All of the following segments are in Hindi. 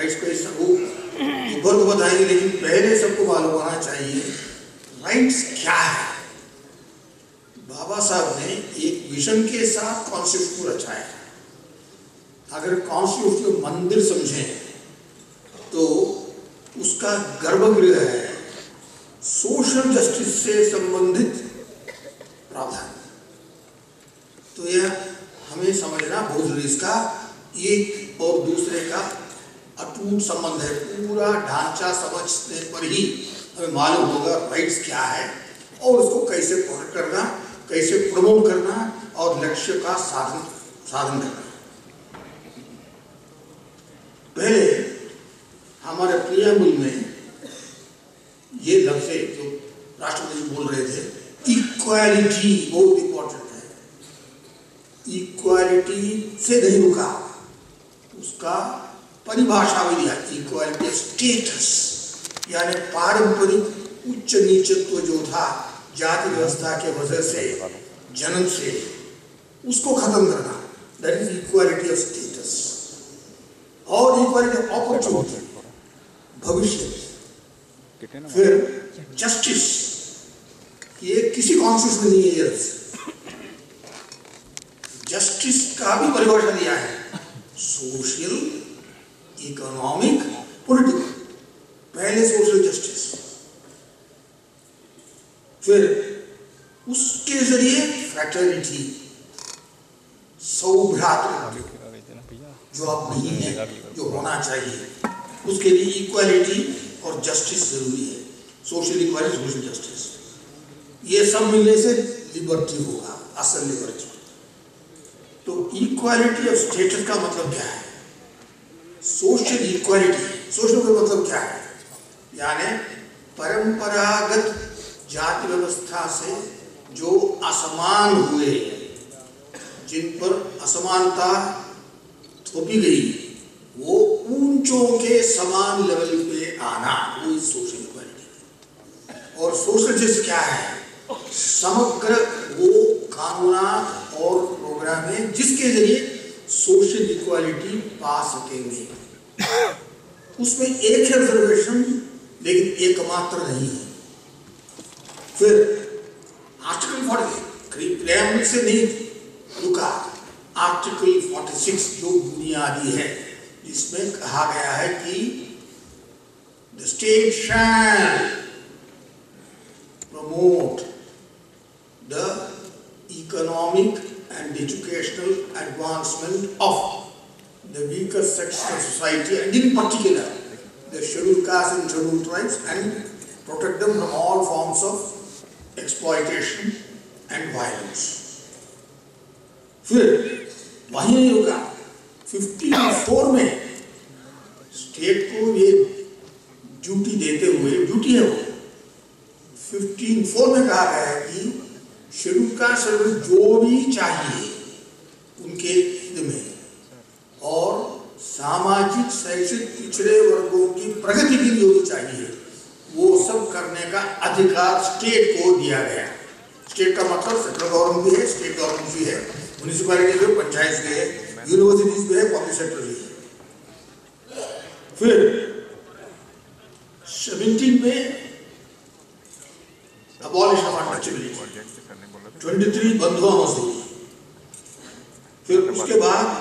राइट्स का बहुत बताएंगे, लेकिन पहले सबको मालूम होना चाहिए राइट्स क्या है। बाबा साहब ने एक विजन के साथ कॉन्स्टिट्यूशन को रचा है। अगर कॉन्स्टिट्यूशन को मंदिर समझें तो उसका गर्भगृह है सोशल जस्टिस से संबंधित प्रावधान। तो यह हमें समझना बहुत जरूरी। इसका एक और दूसरे का अटूट संबंध है। पूरा ढांचा समझने पर ही हमें मालूम होगा राइट्स क्या है और उसको कैसे प्रोटेक्ट करना, कैसे प्रमोट करना और लक्ष्य का साधन करना। पहले हमारे प्रियम्बल में ये लफ्ज़ जो राष्ट्रपति जी बोल रहे थे, इक्वालिटी बहुत इंपॉर्टेंट है। इक्वालिटी से नहीं रुका, उसका परिभाषा भी दिया, इक्वालिटी स्टेटस, यानी पारंपरिक उच्च नीचत्व जो था जाति व्यवस्था के वजह से, जन्म से, उसको खत्म करना, that is equality of status. और इक्वालिटी ऑफ अपॉर्चुनिटी, भविष्य। फिर जस्टिस, ये किसी कॉन्स्टिट्यूशन में नहीं है। जस्टिस का भी परिभाषा दिया है, सोशल, इकोनॉमिक, पॉलिटिकल। पहले सोशल जस्टिस, फिर उसके जरिए फ्रैटर्निटी, सौभ्रातृत्व जो अब नहीं है, जो होना चाहिए, उसके लिए इक्वालिटी और जस्टिस जरूरी है। सोशल इक्वालिटी, सोशल जस्टिस, ये सब मिलने से लिबर्टी होगा, असल लिबर्टी। तो इक्वालिटी ऑफ स्टेटस का मतलब क्या है? सोशल इक्वालिटी, सोशल का मतलब क्या है? यानी परंपरागत जाति व्यवस्था से जो असमान हुए, जिन पर असमानता थोपी गई, वो ऊंचों के समान लेवल पे आना, वो सोशल इक्वालिटी। और सोशल जस्टिस क्या है? समग्र वो कानूनात और प्रोग्राम है जिसके जरिए सोशल इक्वालिटी पा सकेंगे। उसमें एक है रिजर्वेशन, लेकिन एकमात्र नहीं है। फिर आर्टिकल 40 प्रेम से नहीं रुका, आर्टिकल 46 जो बुनियादी है, जिसमें कहा गया है कि the state shall promote the economic and educational advancement of the weaker sections of society, and in particular the scheduled castes and scheduled tribes, and protect them from all forms of exploitation and violence. फिर वहीं नहीं रुका, 54 में स्टेट को ये ड्यूटी देते हुए, ड्यूटी है वो, 15 में कहा गया है कि शेड्यूल कास्ट सर्विस जो भी चाहिए उनके हित में और सामाजिक शैक्षिक पिछड़े वर्गों की प्रगति के लिए जो भी चाहिए वो सब करने का अधिकार स्टेट को दिया गया। स्टेट का मतलब सेंट्रल गवर्नमेंट भी है, स्टेट गवर्नमेंट भी है, म्यूनिसिपैलिटी भी है, पंचायत भी है, यूनिवर्सिटीज भी है, पब्लिक सेक्टर भी है। फिर 17 में abolition of untouchability, 23 बंधुआ मजदूरी। फिर उसके बाद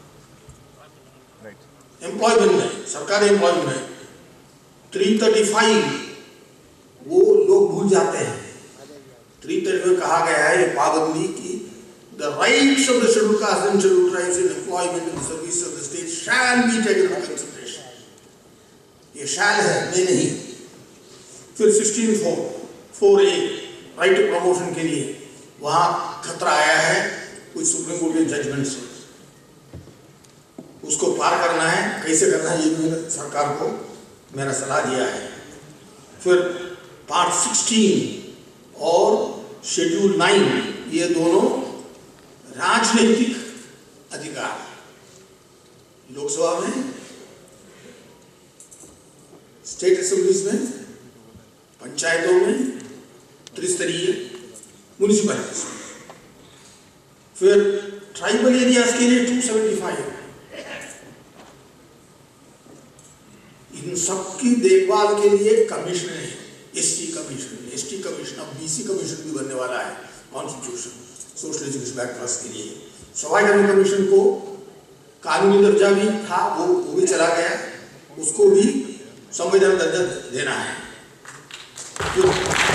एम्प्लॉयमेंट में, सरकारी एम्प्लॉयमेंट में 335 वो लोग भूल जाते हैं। 335 में कहा गया है ये पाबंदी की the rights of the scheduled castes and scheduled tribes in employment in the service of the state shall be taken into consideration। ये shall है, मैं नहीं। फिर 16(4)(4)(a) राइट टू प्रमोशन के लिए वहां खतरा आया है कुछ सुप्रीम कोर्ट के जजमेंट से, उसको पार करना है, कैसे करना है ये भी सरकार को मैंने सलाह दिया है। फिर पार्ट 16 और शेड्यूल 9 ये दोनों राजनीतिक अधिकार, लोकसभा में, स्टेट असेंबलीज में, पंचायतों में, त्रिस्तरीय म्यूनिसिपैलिटीज। फिर ट्राइबल एरियाज के लिए 275 इन सबकी देखभाल के लिए कमीशन है, एसटी कमीशन, अब बीसी कमीशन भी बनने वाला है कॉन्स्टिट्यूशन सोशल एजुकेशन बैकवर्ड्स के लिए। सवाई कमीशन को कानूनी दर्जा भी था, वो भी चला गया, उसको भी संवैधानिक दर्जा देना है। तो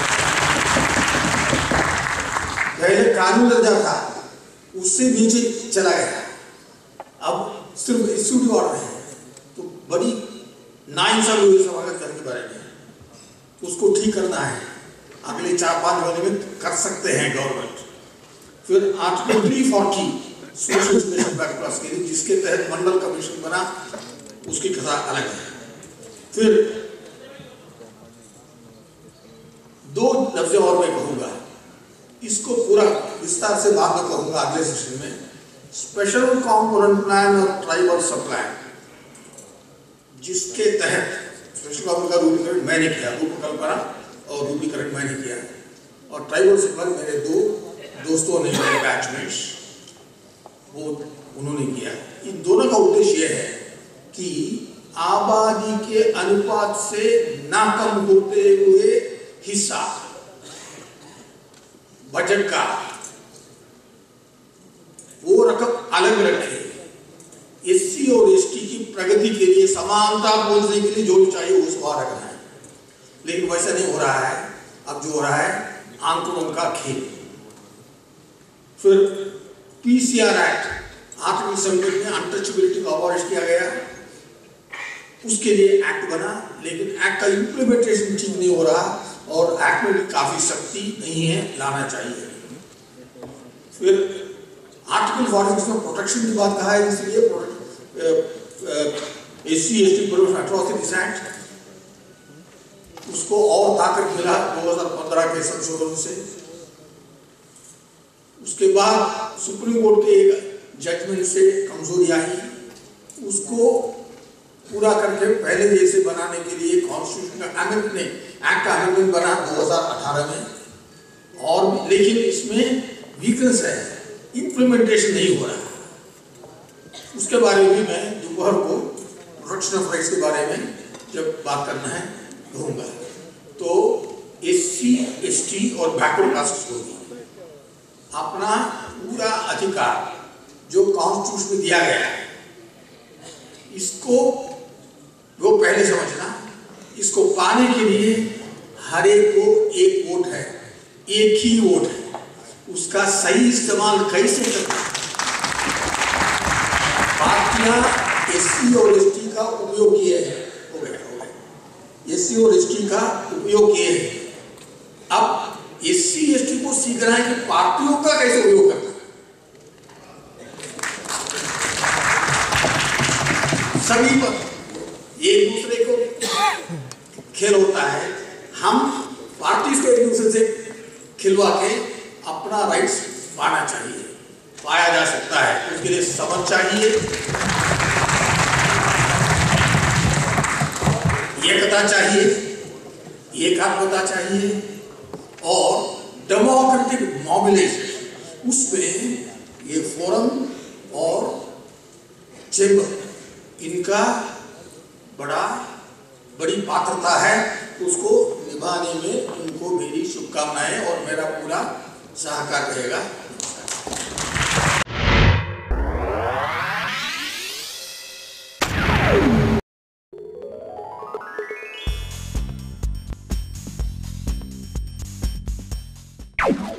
पहले कानूनी दर्जा था, उससे नीचे चला गया, अब सिर्फ एसयूटी ऑर्डर है। तो बड़ी नाइंसाफी हुई समागत करने के बारे में, उसको ठीक करना है, अगले 4-5 महीने में कर सकते हैं गवर्नमेंट। फिर आर्टिकल 340 सोशल एजुकेशन बैकवर्ड्स के लिए, जिसके तहत मंडल कमीशन बना, उसकी कथा अलग है। फिर 2 लफ्ज़ और मैं कहूँगा, इसको पूरा विस्तार से बाद में कहूँगा अगले सेशन में। स्पेशल कॉम्पोनेंट प्लान और ट्राइबल सब प्लान, जिसके तहत स्पेशल कॉम्पोनेंट का रूपीकरण मैंने किया, रूपकल्पना और रूपीकरण मैंने किया, और ट्राइबल सब प्लान मेरे 2 दोस्तों ने, मेरे बैचमेट्स, वो उन्होंने किया। इन दोनों का उद्देश्य यह है कि आबादी के अनुपात से ना कम होते हुए हिस्सा बजट का वो रकम अलग रखे, एससी और एसटी की प्रगति के लिए, समानता पहुंचने के लिए जो चाहिए वो सब रखना है। लेकिन वैसा नहीं हो रहा है, अब जो हो रहा है आंकड़ों का खेल। फिर पीसीआर एक्ट आर्टिकल 78 में अनटचेबिलिटी को अबॉलिश किया गया, उसके लिए एक्ट बना, लेकिन एक्ट का इम्प्लीमेंटेशन ठीक नहीं हो रहा और एक्ट में भी काफी शक्ति नहीं है, लाना चाहिए। फिर आर्टिकल 46 में प्रोटेक्शन की बात कहा है, इसलिए SC ST protection atrocities act, उसको और ताकत मिला 2015 के संशोधन से। उसके बाद सुप्रीम कोर्ट के एक जजमेंट से कमजोरी आई, उसको पूरा करके पहले जैसे बनाने के लिए कॉन्स्टिट्यूशन का अमेंडमेंट, एक्ट का अमेंडमेंट बना 2018 में, और लेकिन इसमें वीकनेस है, इम्प्लीमेंटेशन नहीं हो रहा। उसके बारे में मैं दोपहर को प्रोटेक्शन ऑफ राइट्स के बारे में जब बात करना है कहूँगा। तो एससी एसटी और बैकवर्ड कास्ट को भी अपना पूरा अधिकार जो कॉन्स्टिट्यूशन में दिया गया है, इसको वो पहले समझना, इसको पाने के लिए हर एक को एक वोट है, एक ही वोट है, उसका सही इस्तेमाल कैसे करना। पार्टियां एससी और एसटी का उपयोग किए हैं, हो गया, एससी और एसटी का उपयोग किए हैं। अब एससी एसटी को सीखना है कि पार्टियों का कैसे उपयोग करना। सभी पर एक दूसरे को खेल होता है, हम पार्टी से एक दूसरे से खिलवा के अपना राइट्स पाना चाहिए, पाया जा सकता है। उसके लिए समझ चाहिए, एकता चाहिए, एकात्मता चाहिए, और डेमोक्रेटिक मोबिलाइजेशन, उसमें ये फोरम और चेंबर, इनका बड़ी पात्रता है। उसको निभाने में उनको मेरी शुभकामनाएं और मेरा पूरा सहकार रहेगा। You